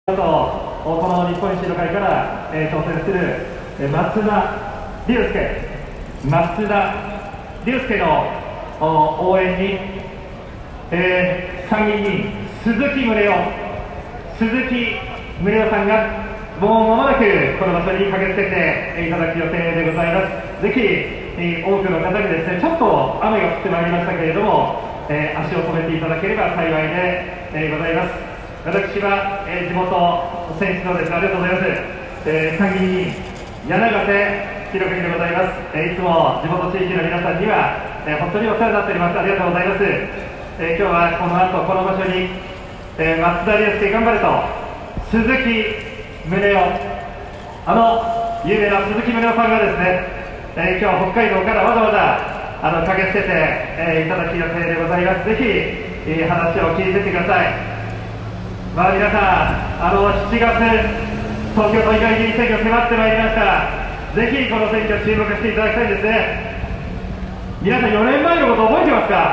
この日本維新の会から、挑戦する、松田龍介の応援に、参議院議員鈴木宗男さんがもう間もなくこの場所に駆けつけていただく予定でございます。ぜひ、多くの方にですね、ちょっと雨が降ってまいりましたけれども、足を止めていただければ幸いで、ございます。私は、地元選出のですね、ありがとうございます、参議院議員柳ヶ瀬博文でございます。いつも地元地域の皆さんには、本当にお世話になっております。ありがとうございます。今日はこの後この場所に、松田龍介頑張れと鈴木宗男、有名な鈴木宗男さんがですね、今日は北海道からわざわざ駆けつけて、いただく予定でございます。ぜひ、話を聞いてってください。皆さん、7月、東京都議会議員選挙迫ってまいりました。ぜひこの選挙、注目していただきたいんですね。皆さん、4年前のこと覚えてますか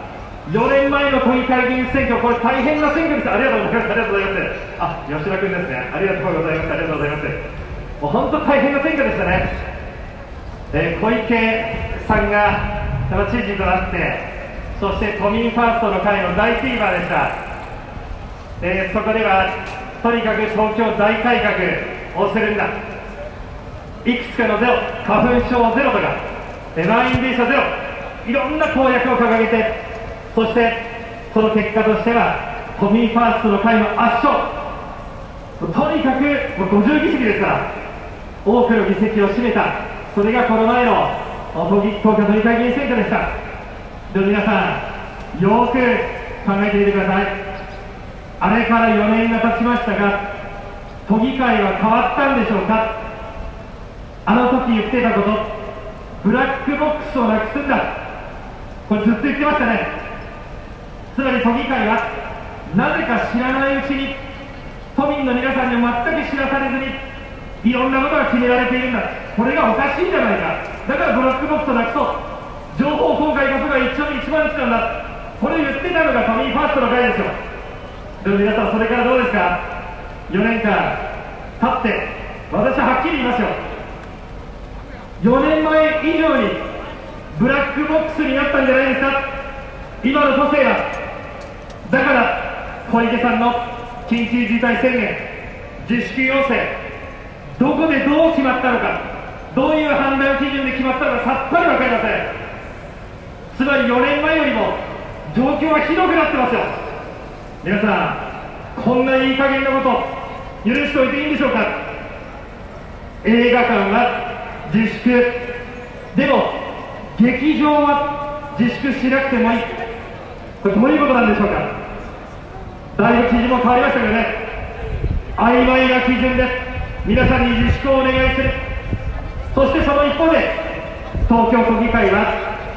？4年前の都議会議員選挙、これ、大変な選挙です。ありがとうございます、ありがとうございます。吉田君ですね、ありがとうございます、ありがとうございます。もう本当、大変な選挙でしたね。小池さんが知事となって、そして都民ファーストの会の大フィーバーでした。そこではとにかく東京大改革をするんだ、いくつかのゼロ、花粉症ゼロとか満員電車ゼロ、いろんな公約を掲げて、そしてその結果としては都民ファーストの会の圧勝、とにかく50議席ですから、多くの議席を占めた、それがこの前の東京都議会議員選挙でした。でも皆さん、よく考えてみてください。あれから4年が経ちましたが、都議会は変わったんでしょうか。あの時言ってたこと、ブラックボックスをなくすんだ、これずっと言ってましたね。つまり都議会はなぜか知らないうちに都民の皆さんにも全く知らされずにいろんなことが決められているんだ、これがおかしいんじゃないか、だからブラックボックスをなくそう、情報公開こそが一丁目一番地なんだ、これを言ってたのが都民ファーストの会ですよ。でも皆さん、それからどうですか。4年間経って、私ははっきり言いますよ、4年前以上にブラックボックスになったんじゃないですか、今の都政は。だから小池さんの緊急事態宣言、自粛要請、どこでどう決まったのか、どういう判断基準で決まったのか、さっぱり分かりません。つまり4年前よりも状況はひどくなってますよ。皆さん、こんないい加減なこと許しておいていいんでしょうか。映画館は自粛、でも劇場は自粛しなくてもいい、これどういうことなんでしょうか。だいぶ基準も変わりましたけどね、曖昧な基準で皆さんに自粛をお願いする。そしてその一方で東京都議会は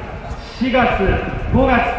4月5月と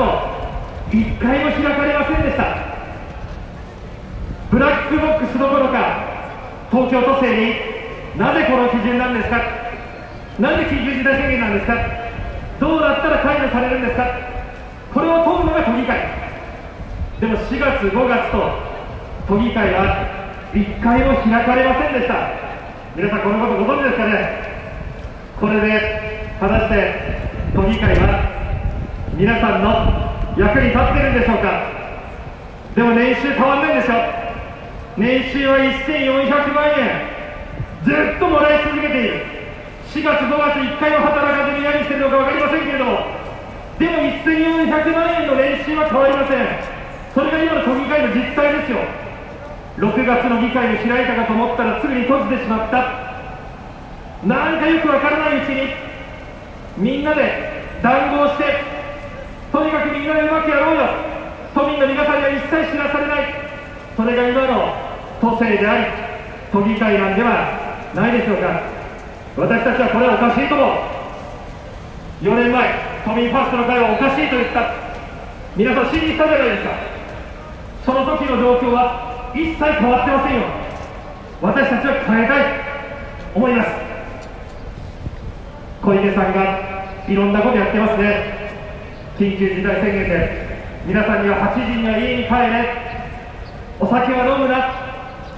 1回も開かれませんでした。ブラックボックスどころか、東京都政になぜこの基準なんですか、なぜ緊急事態宣言なんですか、どうなったら解除されるんですか、これを問うのが都議会。でも4月、5月と都議会は1回も開かれませんでした。皆さん、このことご存知ですかね。これで果たして都議会は皆さんの役に立ってるんでしょうか。でも年収変わんないんですよ。年収は1400万円ずっともらい続けている。4月5月1回も働かずに何してるのか分かりませんけれども、でも1400万円の年収は変わりません。それが今の都議会の実態ですよ。6月の議会を開いたかと思ったらすぐに閉じてしまった。なんかよく分からないうちにみんなで談合して、とにかくみんなでうまくやろうよ、都民の皆さんには一切知らされない、それが今の都政であり都議会なんではないでしょうか。私たちはこれはおかしいと思う。4年前都民ファーストの会はおかしいと言った、皆さん支持したじゃないですか。その時の状況は一切変わってませんよ。私たちは変えたいと思います。小池さんがいろんなことやってますね。緊急事態宣言で皆さんには8時には家に帰れ、お酒は飲むな、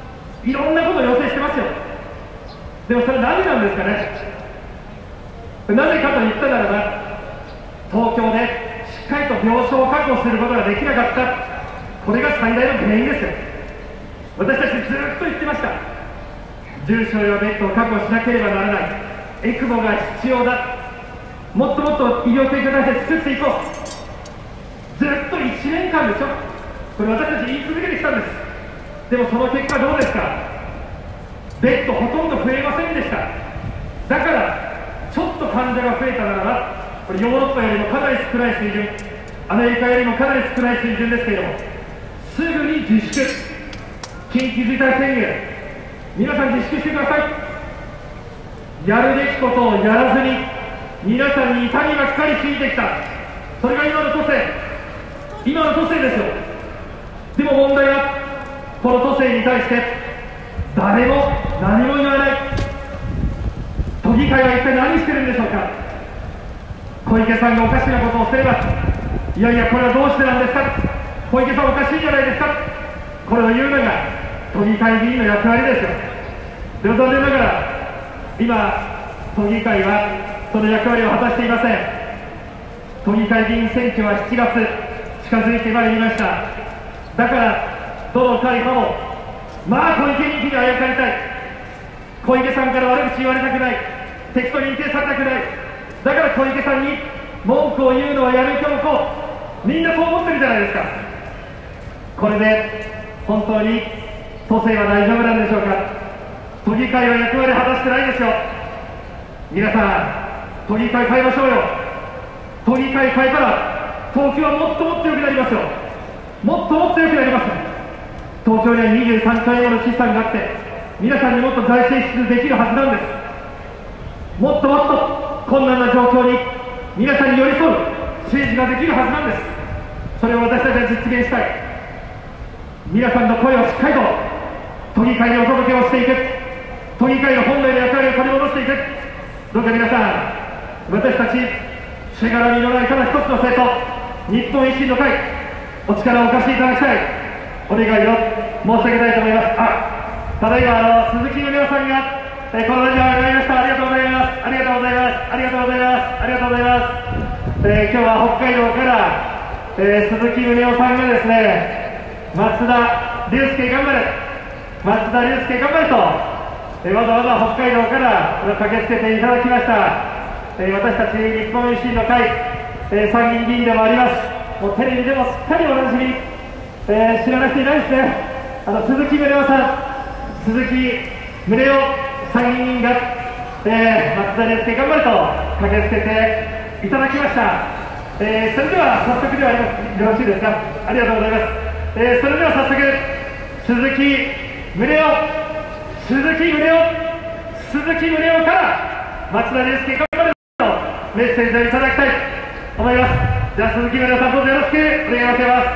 いろんなことを要請してますよ。でもそれ何なんですかね。なぜかと言ったならば、東京でしっかりと病床を確保することができなかった、これが最大の原因ですよ。私たちずっと言ってました。重症用ベッドを確保しなければならない、エクモが必要だ、もっともっと医療提供体制作っていこう、ずっと1年間でしょ、これ私たち言い続けてきたんです。でもその結果どうですか。ベッドほとんど増えませんでした。だからちょっと患者が増えたならば、これヨーロッパよりもかなり少ない水準、アメリカよりもかなり少ない水準ですけれども、すぐに自粛、緊急事態宣言、皆さん自粛してください。やるべきことをやらずに皆さんに痛みがかかりすぎてきた、それが今の都政、今の都政ですよ。でも問題はこの都政に対して誰も何も言わない。都議会は一体何してるんでしょうか。小池さんがおかしなことをすれば、いやいやこれはどうしてなんですか、小池さんおかしいじゃないですか、これを言うのが都議会議員の役割ですよ。でも残念ながら今都議会はその役割を果たしていません。都議会議員選挙は7月近づいてまいりました。だからどの会派もまあ小池人気にあやかりたい、小池さんから悪口言われたくない、敵と認定されたくない、だから小池さんに文句を言うのはやめておこう、みんなそう思ってるじゃないですか。これで本当に都政は大丈夫なんでしょうか。都議会は役割を果たしてないですよ。皆さん都議会変えましょうよ。都議会変えたら東京はもっともっと良くなりますよ。もっともっと良くなります。東京には23回もの資産があって、皆さんにもっと財政支出できるはずなんです。もっともっと困難な状況に皆さんに寄り添う政治ができるはずなんです。それを私たちは実現したい。皆さんの声をしっかりと都議会にお届けをしていく、都議会の本来の役割を取り戻していく。どうか皆さん、私たちしがらみのないただ一つの政党、日本維新の会、お力をお貸しいただきたい、お願いを申し上げたいと思います。ただいま鈴木宗男さんがこのラジオを上がりました。ありがとうございます。ありがとうございます。ありがとうございます。ありがとうございます。今日は北海道から、鈴木宗男さんがですね、松田龍介頑張れ、松田龍介頑張れと、わざわざ北海道から駆けつけていただきました。私たち日本維新の会、参議院議員でもあります。もうテレビでもすっかりおなじみ、知らなくていないですね。鈴木宗男さん、鈴木宗男参議院議員が、松田龍介頑張れと駆けつけていただきました。それでは早速ではよろしいですか。ありがとうございます。それでは早速、鈴木宗男から松田龍介頑張れとメッセージをいただきたいと思います。じゃあ鈴木宗男さん、どうぞよろしくお願いします。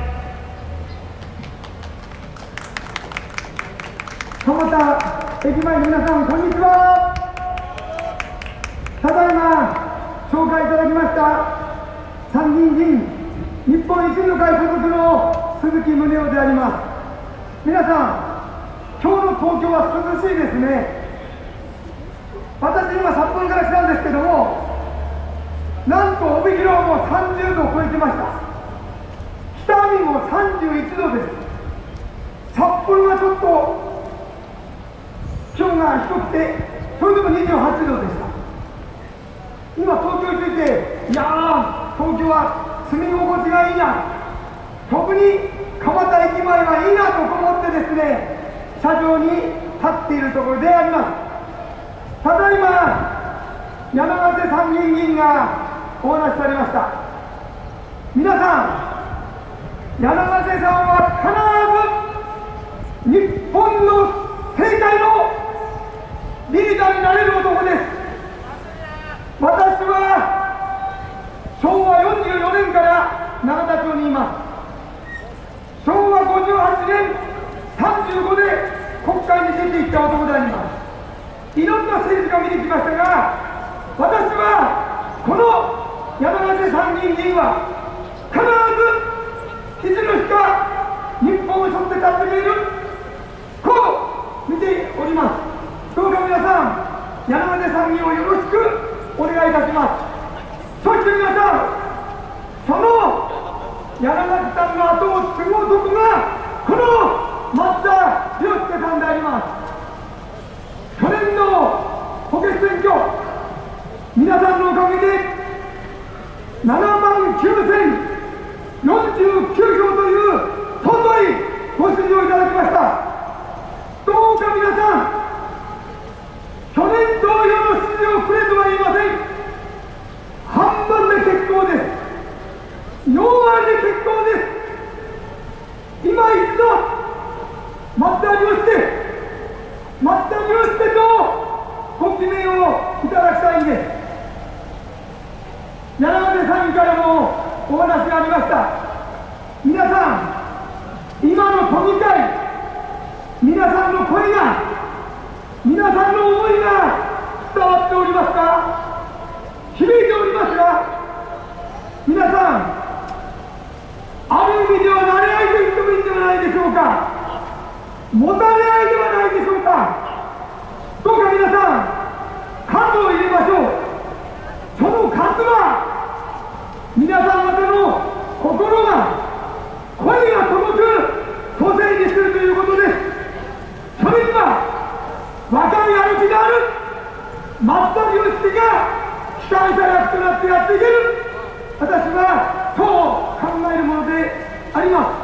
蒲田駅前の皆さん、こんにちは。ただいま紹介いただきました参議院議員、日本維新の会所属の鈴木宗男であります。皆さん、今日の東京は涼しいですね。私今札幌から来たんですけども、なんと帯広はもう30度を超えてました。北見も31度です。札幌はちょっと気温が低くて、それでも28度でした。今東京について、いやー東京は住み心地がいいな、特に蒲田駅前はいいなと思ってですね、車上に立っているところであります。ただいま柳瀬参議院議員がお話しされました。皆さん、柳瀬さんは必ず日本の政界のリーダーになれる男です。私は昭和44年から永田町にいます。昭和58年35で国会に出ていった男であります。いろんな政治家を見てきましたが、私はこの柳瀬参議院議員は必ずいつの日か日本を背負って立ってくれる、こうております。どうか皆さん、柳手参議をよろしくお願いいたします。そして皆さん、その柳手さんの後を継ぐ男がこの松田亮介さんであります。去年の補欠選挙、皆さんのおかげで7万9049票という尊いご支持をいただきました。どうか皆さん、去年同様の支持をくれとは言いません。半分で結構です。4割で結構です。今一度松田亮介とご決めをいただきたいんです。柳手さんからもお話がありました。皆さん、今の都議会、皆さんの声が、皆さんの思いが伝わっておりますか？響いておりますか？皆さん、ある意味では慣れ合いと言ってもいいんではないでしょうか。もたれ合いではないでしょうか。どうか皆さん、数を入れましょう。その数は皆さん方の心が、声が届く都政にするということです。それには若い歩きがある松田亮介が機関車役となってやっていける、私はそう考えるものであります。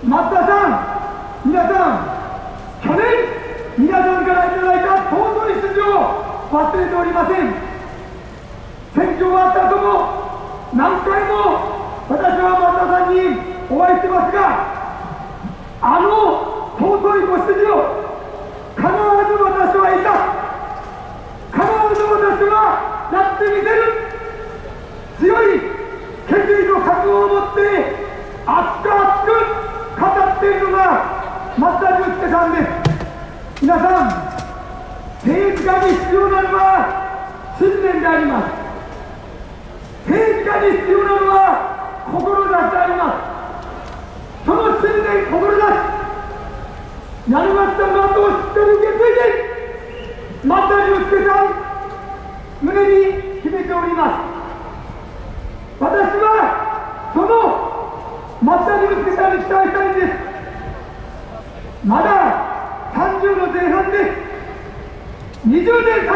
松田さん、皆さん、去年皆さんからいただいた尊い筋を忘れておりません。選挙終わった後も何回も私は松田さんにお会いしてますが、あの尊いご指示を必ず私はいた、必ず私はやってみせる、強い決意と覚悟を持って熱く熱く語っているのが松田亮介さんです。皆さん、政治家に必要なのは信念であります。政治家に必要なのは志であります。その信念、志、柳松さんの後をしっかり受け継いで松田亮介さん、胸に秘めております。私はその松田亮介さんに期待したいんです。まだ30の前半です。20年、30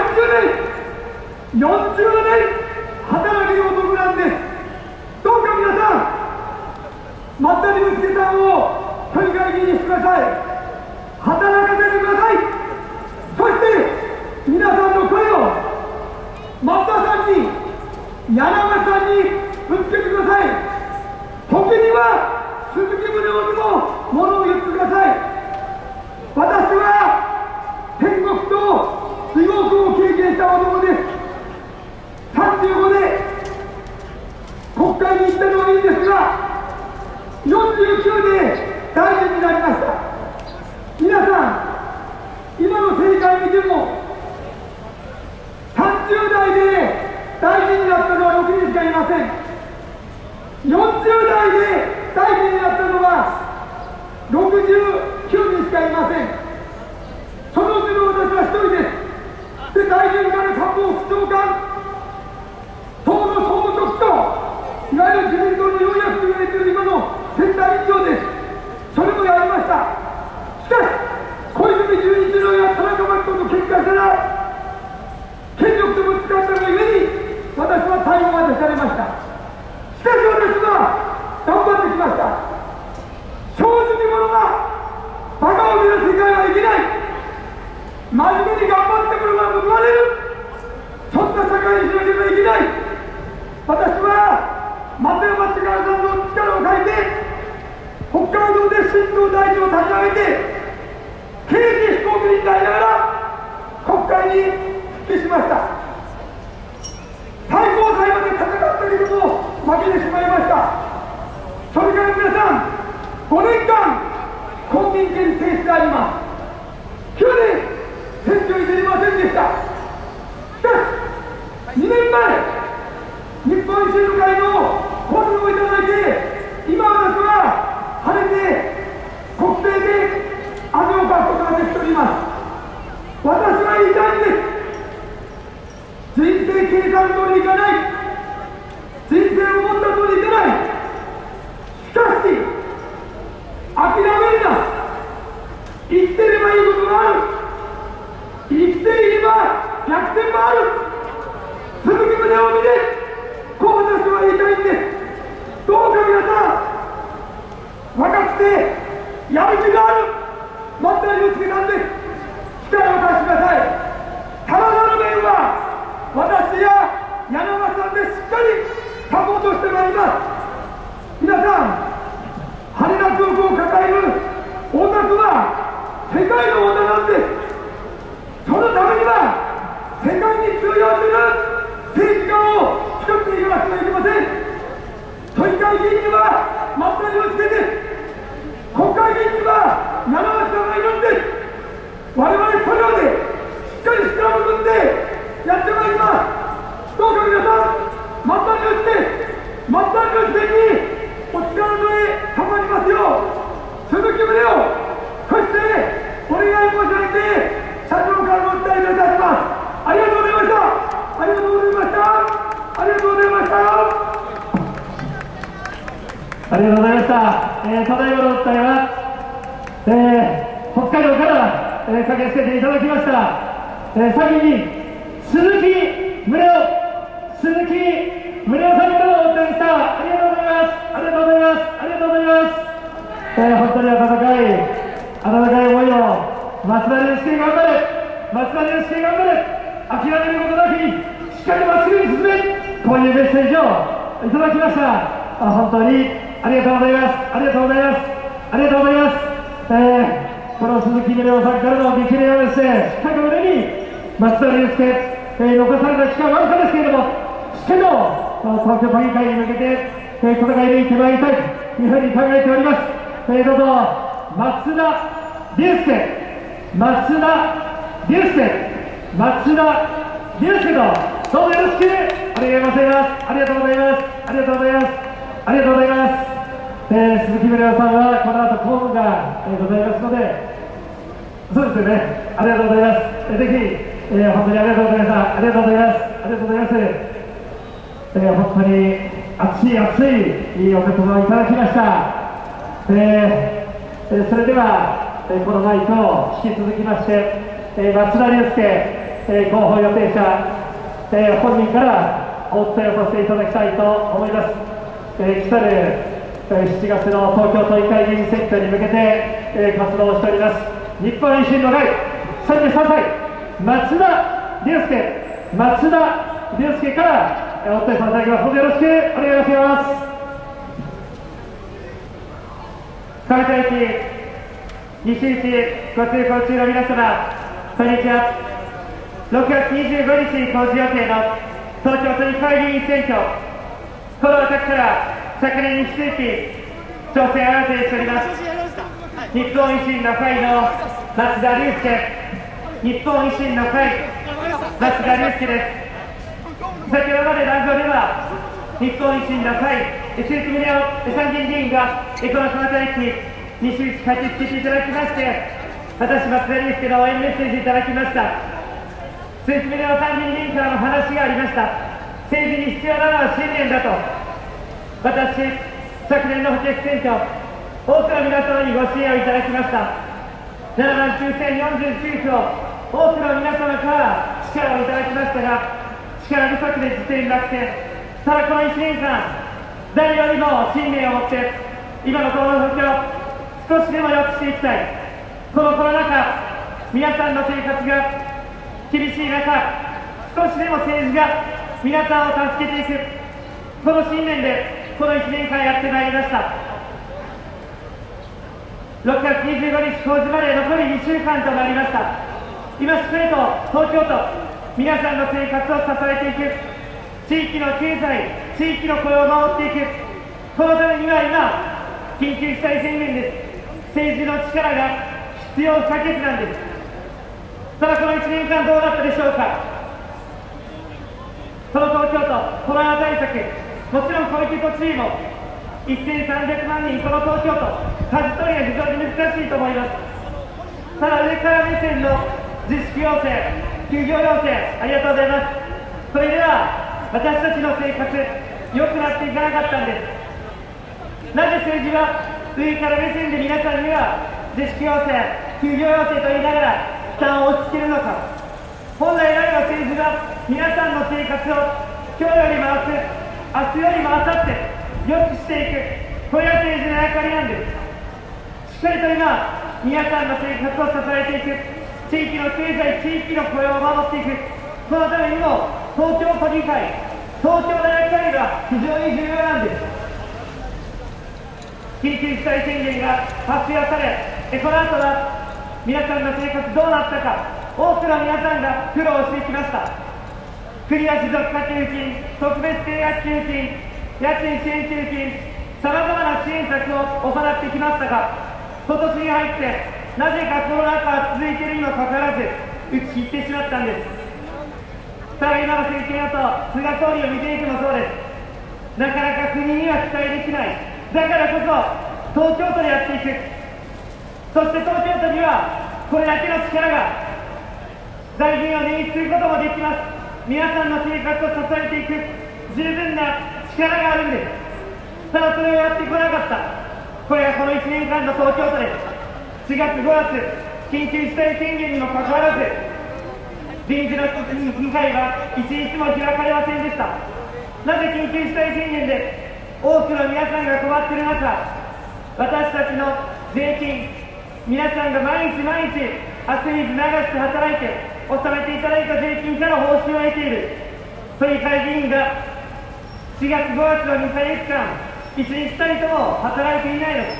年、40年働ける男なんです。どうか皆さん、松田亮介さんを都議会議員にしてください。働かせてください。そして皆さんの声を松田さんに、柳松さんにぶつけてください。時には鈴木宗男にも物を言ってください。私は天国と地獄を経験した男です。35で国会に行ったのはいいんですが、49で大臣になりました。皆さん、今の政界見ても30代で大臣になったのは6人しかいません。40代で大臣になったのは69人しかいません。そのうちの私は1人です。で、大臣から官房副長官、党の総務局長、いわゆる自民党の要約と言われている今の選対委員長です。それもやりました。しかし、小泉純一郎や田中真紀子と結果したら、権力とぶつかったがゆえに、私は対応が出されました。しかし私は頑張ってきました。正直者がバカを見る世界はいけない。真面目に頑張ってくるのは報われる。そんな社会にしなければいけない。私は松山千佳さんの力を借りて、北海道で新党大臣を立ち上げて、刑事飛行機になりながら国会に復帰しました。最高裁まで戦ったけども負けてしまいました。それから皆さん、5年間公民権停止であります。9年選挙に出れませんでした。しかし2年前、日本維新の会の公認をいただいて、今私は晴れて国政で味をかくことができております。 計画通りいかない、人生を思った通りいかない。しかし諦めるな。生きてればいいことがある。生きていれば逆転もある。鈴木宗男を見てこう私は言いたいんです。どうか皆さん分かってやる気がある松田祐介さんです。力を貸してください。ただなる面は私や柳川さんでしっかりサポートしてまいります。皆さん羽田空港を抱える大田区は世界の大田なんです。そのためには世界に通用する政治家を作っていかなくてはいけません。都議会議員には松田祐介です。国会議員には柳橋さんがいるんです。我々それをでしっかり力を組んでやってまいります。どうか皆さん松田祐介にお力添えたまりますよう鈴木宗男、そしてお願い申し上げて社長からのお伝えいたします。ありがとうございました。ありがとうございました。ありがとうございました。 ありがとうございました。ただいまのお伝えは、北海道から、駆けつけていただきました、参議院鈴木宗男さんからお伝えした。ありがとうございます。ありがとうございます。ありがとうございます。本当に温かい思いを松田祐介頑張れ、松田祐介頑張れ、諦めることなきしっかりまっすぐに進め、こういうメッセージをいただきました。本当にありがとうございます。ありがとうございます。ありがとうございます。この鈴木宗男さんからの激励をですね、しっかりと胸に松田祐介、残された期間わずかですけれども、しっかりと東京都議会に向けて、戦い抜いてまいりたいというふうに考えております。どうぞ松田祐介とどうぞよろしくお願い申し上げます。ありがとうございます。ありがとうございます。ありがとうございます。鈴木宗男さんはこの後公務がございますので、そうですよね。ありがとうございます。ぜひ、本当にありがとうございました。ありがとうございます。ありがとうございます。本当に熱いいいお言葉をいただきました。それではこのマイクを引き続きまして、松田祐介、候補予定者、本人からお伝えをさせていただきたいと思います。来たる7月の東京都議会議員選挙に向けて、活動をしております日本維新の会33歳松田祐介からお伝えさせていただきますので、よろしくお願いします。上海駅西口ご通行中の皆様、こんにちは。6月25日公示予定の東京都議会議員選挙、この私から昨年に引き続き挑戦を予定しております。日本維新の会の松田祐介、日本維新の会松田祐介です。先ほどまで壇上では日本維新の会鈴木宗男参議院議員がこの蒲田駅西口駆けつけていただきまして、私松田祐介の応援メッセージいただきました。鈴木宗男参議院議員からの話がありました。政治に必要なのは信念だと。私、昨年の補欠選挙、多くの皆様にご支援をいただきました。7万9049票、多くの皆様から力をいただきましたが、力不足で実現落選。ただこの1年間、誰よりも信念を持って、今のこの状況、少しでも良くしていきたい。このコロナ禍、皆さんの生活が厳しい中、少しでも政治が皆さんを助けていく、この信念でこの1年間やってまいりました。6月25日公示まで残り2週間となりました。今しっかりと東京都、皆さんの生活を支えていく、地域の経済、地域の雇用を守っていく、このためには今、緊急事態宣言です。政治の力が必要不可欠なんです。ただこの1年間どうだったでしょうか。この東京都コロナ対策、もちろん小池都知事も1300万人、この東京都舵取りは非常に難しいと思います。ただ上から目線の自粛要請、休業要請、ありがとうございます。こそれでは私たちの生活良くなっていかなかったんです。なぜ政治は上から目線で皆さんには自粛要請、休業要請と言いながら負担を押し付けるのか。本来ならば政治は皆さんの生活を今日よりも明日、明日よりも明後日良くしていく、これが政治の役割なんです。しっかりと今皆さんの生活を支えていく、地域の経済、地域の雇用を守っていく、そのためにも東京都議会、東京の役割が非常に重要なんです。緊急事態宣言が発表され、この後は皆さんの生活どうなったか、多くの皆さんが苦労してきました。国や持続化給付金、特別定額給付金、家賃支援給付金、さまざまな支援策を行ってきましたが、今年に入ってなぜかコロナ禍が続いているにもかかわらず打ち切ってしまったんです。さあ、今の政権だと菅総理を見ていてもそうです。なかなか国には期待できない。だからこそ東京都でやっていく。そして東京都にはこれだけの力が、財源を捻出することもできます。皆さんの生活を支えていく十分な力があるんです。ただそれをやってこなかった。これがこの1年間の東京都です。4月5月緊急事態宣言にもかかわらず臨時の議会は一日も開かれませんでした。なぜ緊急事態宣言で多くの皆さんが困っている中、私たちの税金、皆さんが毎日毎日汗水流して働いて納めていただいた税金から報酬を得ている都議会議員が4月5月の2ヶ月間一日たりとも働いていないのです。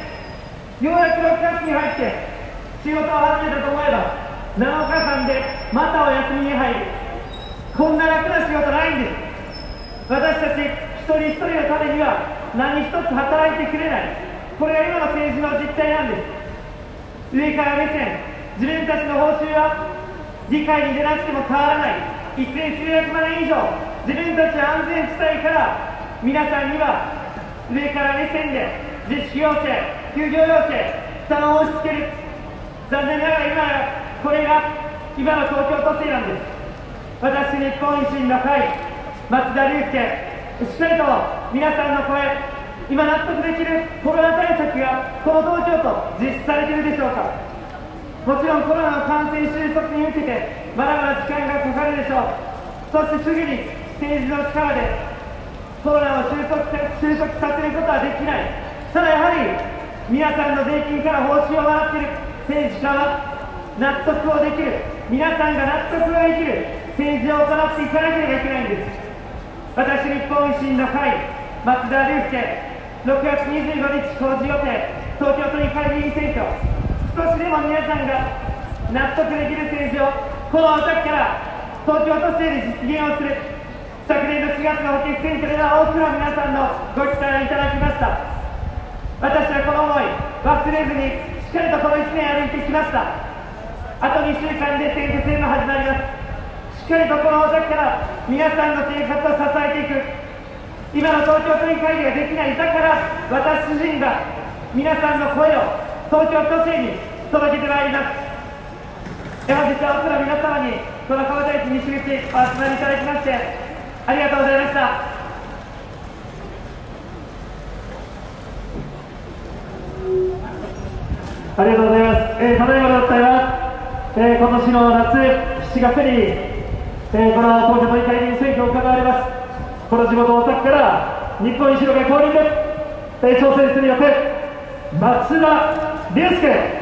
ようやく6月に入って仕事を始めたと思えば7日間でまたお休みに入る。こんな楽な仕事ないんです。私たち一人一人のためには何一つ働いてくれない。これが今の政治の実態なんです。上から目線、自分たちの報酬は議会に出なくても変わらない。一斉数百万円以上、自分たちは安全地帯から皆さんには上から目線で自粛要請、休業要請、負担を押し付ける。残念ながらこれが今の東京都政なんです。私、日本維新の会、松田龍介、しっかりと皆さんの声、今納得できるコロナ対策がこの東京都実施されているでしょうか。もちろんコロナの感染収束に向けてまだまだ時間がかかるでしょう。そしてすぐに政治の力でコロナを収束させることはできない。ただやはり皆さんの税金から報酬をもらっている政治家は納得をできる、皆さんが納得ができる政治を行っていかなければいけないんです。私、日本維新の会、松田龍介、6月25日公示予定、東京都議会議員選挙、少しでも皆さんが納得できる政治をこの時から東京都政で実現をする。昨年の4月の補欠選挙では多くの皆さんのご期待をいただきました。私はこの思い忘れずにしっかりとこの1年歩いてきました。あと2週間で選挙戦が始まります。しっかりとこの時から皆さんの生活を支えていく。今の東京都議会議ができない。だから私自身が皆さんの声を東京都政に届けてまいります。本日は多くの皆様にこの川崎西口お集まりいただきましてありがとうございました。 ありがとうございます。ただいまのお伝えは、今年の夏7月に、この東京都議会議員選挙が行われます。この地元大阪から日本維新の会公認で、挑戦する予定、松田龍介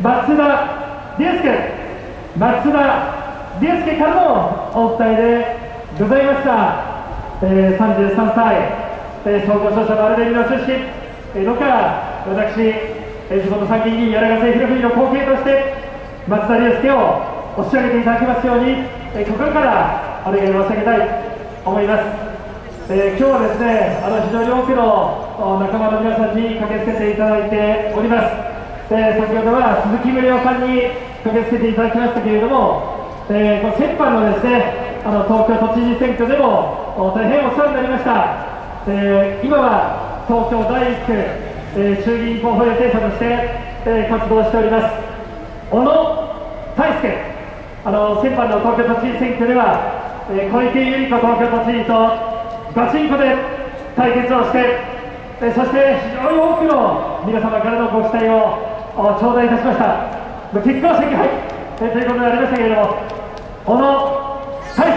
からのお伝えでございました。33歳、総合商社のアルベルの出身のから私、地元参議院議員柳ヶ瀬博文の後継として松田龍介を押し上げていただきますように、心からお願い申し上げたいと思います。今日はですね、非常に多くの仲間の皆さんに駆けつけていただいております。先ほどは鈴木宗男さんに駆けつけていただきましたけれども、この先般のですね、東京都知事選挙でも大変お世話になりました。今は東京第1区、衆議院候補予定者として、活動しております小野泰輔、先般の東京都知事選挙では小池百合子東京都知事とガチンコで対決をして、そして非常に多くの皆様からのご期待を頂戴いたしました。結果は惜敗ということでありましたけれども、小野泰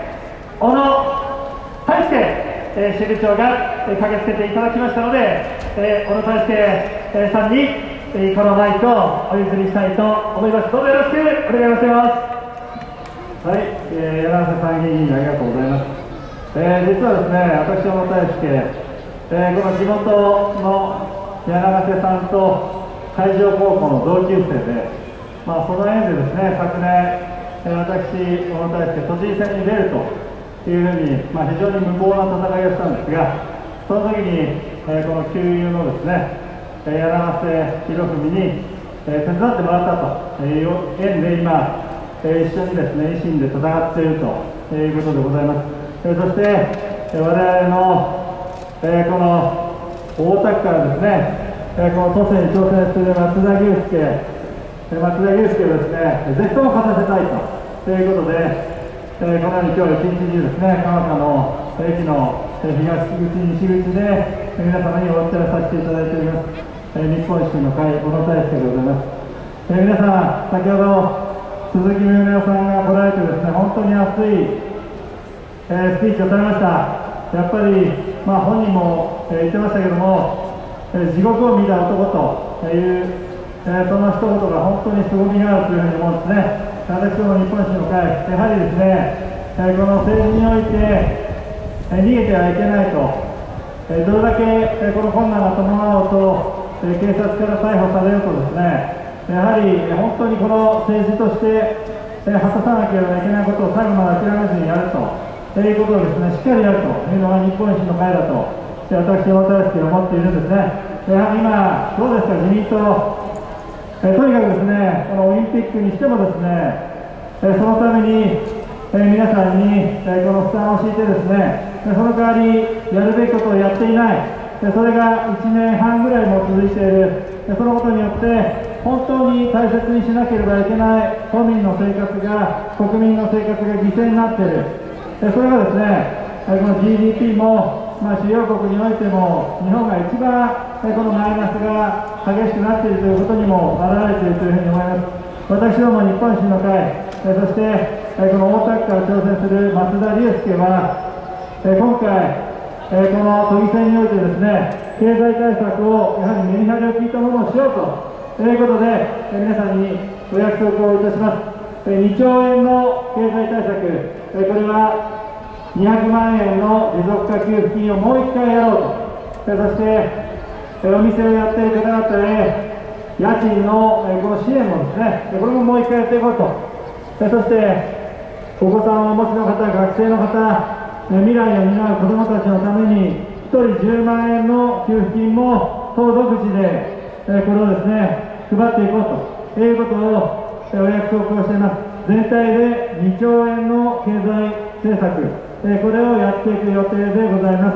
輔支部長が駆けつけていただきましたので、小野泰輔さんにこのマイクをお譲りしたいと思います。どうぞよろしくお願いします。 はい、柳瀬参議院議員ありがとうございます。実はですね、私、小野泰輔、この地元の柳瀬さんと海上高校の同級生で、その縁でですね、昨年、私、小野泰輔、都知事選に出るというふうに、非常に無謀な戦いをしたんですが、その時に、この旧友のですね、柳瀬博文に、手伝ってもらったという縁で今、一緒にですね、維新で戦っているということでございます。そして、我々の、この大田区からですね、この都政に挑戦する松田祐介をですね、ぜひとも勝たせたいということで、このように今日一日中ですね、蒲田の駅の東口、西口で皆様にお伝えさせていただいております。日本維新の会、小野泰輔でございます。皆さん、先ほど鈴木宗男さんが来られてですね、本当に熱い、スピーチをされました。やっぱり、本人も、言ってましたけども、地獄を見た男という、その一言が本当に凄みがあるというふうに思うんですね。私ども日本維新の会、やはりですね、この政治において、逃げてはいけないと、どれだけこの困難が伴うと、警察から逮捕されるとですね、やはり本当にこの政治として果たさなければいけないことを最後まで諦めずにやるということをですね、しっかりやるというのが日本維新の会だと私、小野泰輔は思っているんですね。やはり今、どうですか、自民党、とにかくですね、このオリンピックにしてもですね、そのために皆さんにこの負担を強いてですね、その代わりやるべきことをやっていない、それが1年半ぐらいも続いている、そのことによって本当に大切にしなければいけない都民の生活が、国民の生活が犠牲になっている、それがですね、この GDP も、主要国においても日本が一番このマイナスが激しくなっているということにも表れているというふうに思います。私ども日本維新の会、そしてこの大田区から挑戦する松田祐介は、今回この都議選においてですね、経済対策をやはりメリハリを効いたものをしようということで、皆さんにお約束をいたします。2兆円の経済対策、これは200万円の持続化給付金をもう1回やろうと、そしてお店をやっている方々へ家賃のこの支援もですね、これももう1回やっていこうと、そしてお子さんをお持ちの方、学生の方、未来を担う子どもたちのために1人10万円の給付金も党独自でこれをですね、配っていこうということをお約束をしています。全体で2兆円の経済政策、これをやっていく予定でございます。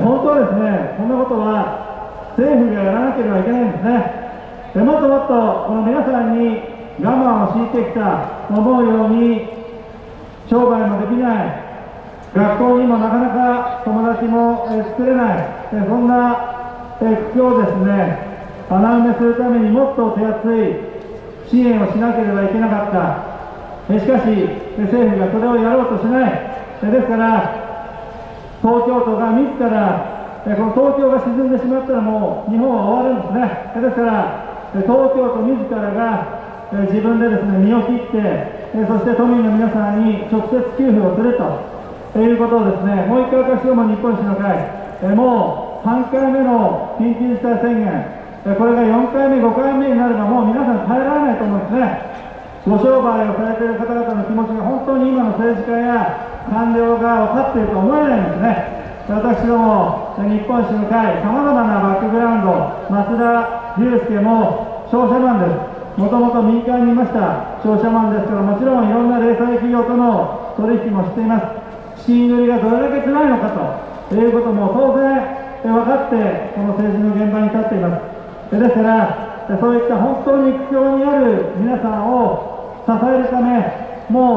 本当はですね、こんなことは政府がやらなければいけないんですね。もっともっとこの皆さんに我慢を強いてきた、思うように商売もできない、学校にもなかなか友達も作れない、そんな苦境をですね、穴埋めするためにもっと手厚い支援をしなければいけなかった。しかし政府がそれをやろうとしない。ですから東京都が自らこの東京が沈んでしまったらもう日本は終わるんですね。ですから東京都自らが自分でですね、身を切ってそして都民の皆さんに直接給付をするということをですね、もう一回私ども日本維新の会、もう3回目の緊急事態宣言、これが4回目、5回目になればもう皆さん耐えられないと思うんですね。ご商売をされている方々の気持ちが本当に今の政治家や官僚が分かっていると思えないんですね。私ども日本維新の会、さまざまなバックグラウンド、松田祐介も商社マンです。もともと民間にいました商社マンですから、もちろんいろんな零細企業との取引もしています。資金繰りがどれだけ辛いのかということも当然分かってこの政治の現場に立っています。ですからそういった本当に苦境にある皆さんを支えるため、もう